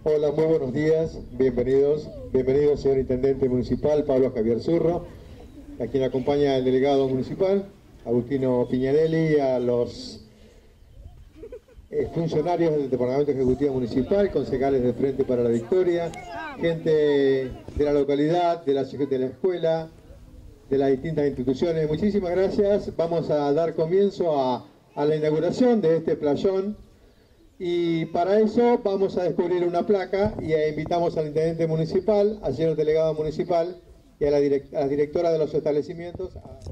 Hola, muy buenos días, bienvenidos, señor Intendente Municipal Pablo Javier Zurro, a quien acompaña el delegado municipal, Agustino Piñanelli, a los funcionarios del Departamento Ejecutivo Municipal, concejales del Frente para la Victoria, gente de la localidad, de la escuela, de las distintas instituciones. Muchísimas gracias. Vamos a dar comienzo a la inauguración de este playón. Y para eso vamos a descubrir una placa y invitamos al intendente municipal, al señor delegado municipal y a la directora de los establecimientos.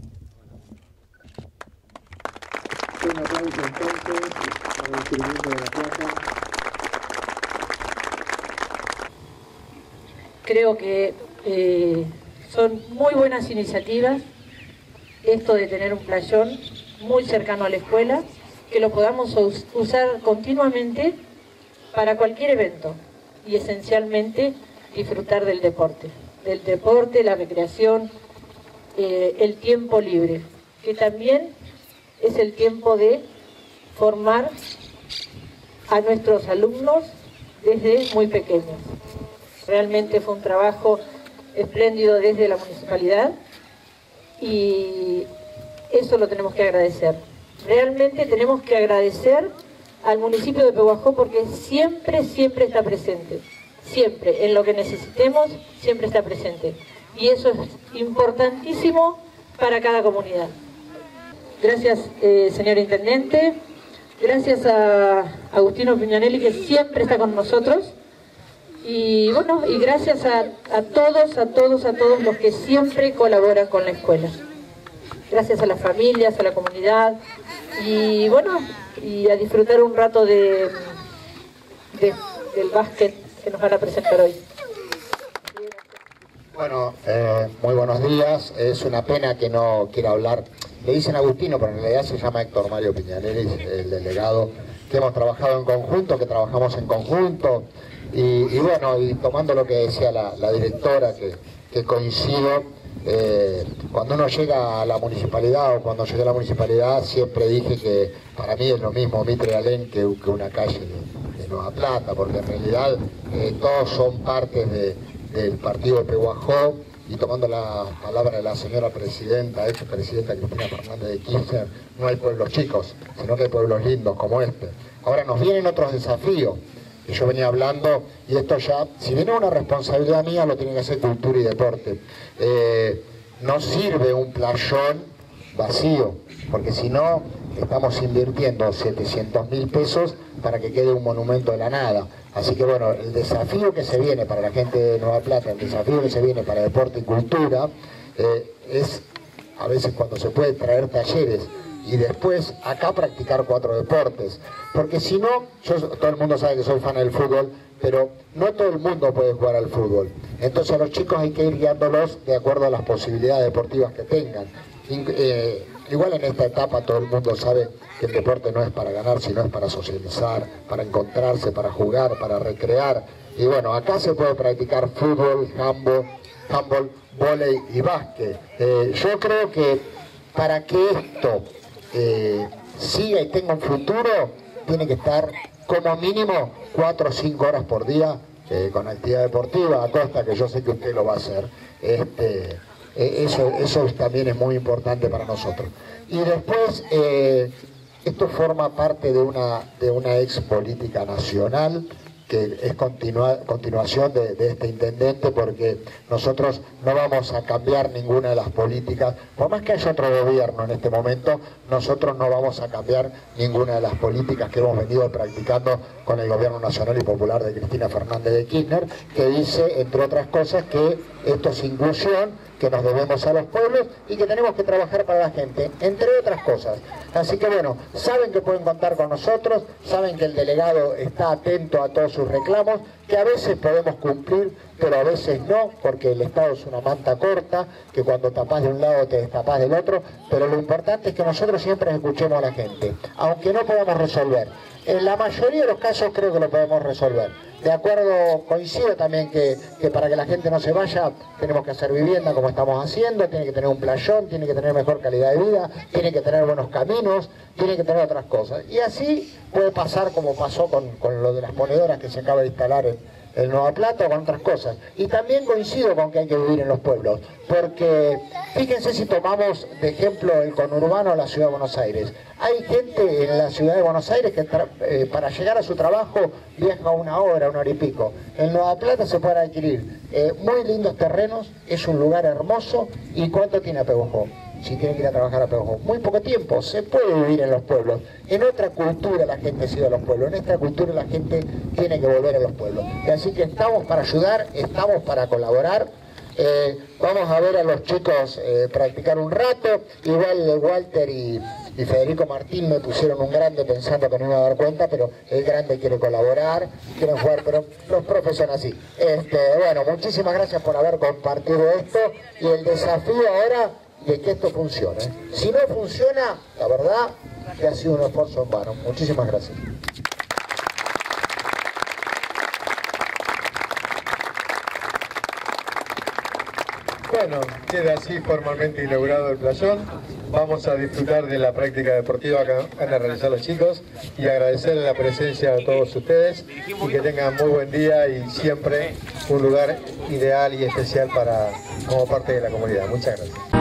Un aplauso entonces para el descubrimiento de la placa. Creo que son muy buenas iniciativas esto de tener un playón muy cercano a la escuela, que lo podamos usar continuamente para cualquier evento y esencialmente disfrutar del deporte, la recreación, el tiempo libre, que también es el tiempo de formar a nuestros alumnos desde muy pequeños. Realmente fue un trabajo espléndido desde la municipalidad y eso lo tenemos que agradecer. Realmente tenemos que agradecer al municipio de Pehuajó porque siempre está presente. Siempre, en lo que necesitemos, siempre está presente. Y eso es importantísimo para cada comunidad. Gracias, señor Intendente. Gracias a Agustino Piñanelli, que siempre está con nosotros. Y bueno, y gracias a todos los que siempre colaboran con la escuela. Gracias a las familias, a la comunidad, y bueno, y a disfrutar un rato del básquet que nos van a presentar hoy. Bueno, muy buenos días. Es una pena que no quiera hablar. Le dicen Agustino, pero en realidad se llama Héctor Mario Piñanelli, el delegado, que hemos trabajado en conjunto, que trabajamos en conjunto. Y bueno, y tomando lo que decía la directora, que coincido, cuando uno llega a la municipalidad o cuando llegué a la municipalidad siempre dije que para mí es lo mismo Mitre Alén que una calle de Nueva Plata, porque en realidad todos son partes del partido de Pehuajó. Y tomando la palabra de la señora presidenta, expresidenta Cristina Fernández de Kirchner, no hay pueblos chicos, sino que hay pueblos lindos como este. Ahora nos vienen otros desafíos que yo venía hablando, y esto ya, si viene una responsabilidad mía, lo tiene que hacer cultura y deporte. No sirve un playón vacío, porque si no, estamos invirtiendo 700.000 pesos para que quede un monumento de la nada. Así que bueno, el desafío que se viene para la gente de Nueva Plata, el desafío que se viene para deporte y cultura, es a veces cuando se puede traer talleres y después acá practicar 4 deportes, porque si no, todo el mundo sabe que soy fan del fútbol, pero no todo el mundo puede jugar al fútbol. Entonces a los chicos hay que ir guiándolos de acuerdo a las posibilidades deportivas que tengan. Igual en esta etapa todo el mundo sabe que el deporte no es para ganar, sino es para socializar, para encontrarse, para jugar, para recrear. Y bueno, acá se puede practicar fútbol, handball, vóley y básquet. Yo creo que para que esto siga y tenga un futuro, tiene que estar como mínimo 4 o 5 horas por día con actividad deportiva, a costa que yo sé que usted lo va a hacer. Eso también es muy importante para nosotros. Y después, esto forma parte de una ex política nacional, que es continuación de este intendente, porque nosotros no vamos a cambiar ninguna de las políticas, por más que haya otro gobierno en este momento, nosotros no vamos a cambiar ninguna de las políticas que hemos venido practicando con el gobierno nacional y popular de Cristina Fernández de Kirchner, que dice, entre otras cosas, que esto es inclusión, que nos debemos a los pueblos y que tenemos que trabajar para la gente, entre otras cosas. Así que bueno, saben que pueden contar con nosotros, saben que el delegado está atento a todos sus reclamos, que a veces podemos cumplir, pero a veces no, porque el Estado es una manta corta, que cuando tapás de un lado te destapás del otro, pero lo importante es que nosotros siempre escuchemos a la gente, aunque no podamos resolver. En la mayoría de los casos creo que lo podemos resolver. De acuerdo, coincido también que para que la gente no se vaya, tenemos que hacer vivienda como estamos haciendo, tiene que tener un playón, tiene que tener mejor calidad de vida, tiene que tener buenos caminos, tiene que tener otras cosas. Y así puede pasar como pasó con lo de las ponedoras que se acaba de instalar el Nueva Plata o con otras cosas. Y también coincido con que hay que vivir en los pueblos, porque fíjense si tomamos de ejemplo el conurbano de la Ciudad de Buenos Aires. Hay gente en la Ciudad de Buenos Aires que para llegar a su trabajo viaja 1 hora, 1 hora y pico. En Nueva Plata se pueden adquirir muy lindos terrenos, es un lugar hermoso. ¿Y cuánto tiene Apeguajó? Si tiene que ir a trabajar a Apeguajó, muy poco tiempo. Se puede vivir en los pueblos. En otra cultura la gente se iba a los pueblos, en esta cultura la gente tiene que volver a los pueblos. Y así que estamos para ayudar, estamos para colaborar. Vamos a ver a los chicos practicar un rato. Igual Walter y Federico Martín me pusieron un grande pensando que no me iba a dar cuenta, pero el grande quiere colaborar, quieren jugar, pero los profes son así. Bueno, muchísimas gracias por haber compartido esto, y el desafío ahora de que esto funcione. Si no funciona, la verdad que ha sido un esfuerzo en vano. Muchísimas gracias. Bueno, queda así formalmente inaugurado el playón. Vamos a disfrutar de la práctica deportiva que van a realizar los chicos y agradecerle la presencia de todos ustedes y que tengan muy buen día y siempre un lugar ideal y especial como parte de la comunidad. Muchas gracias.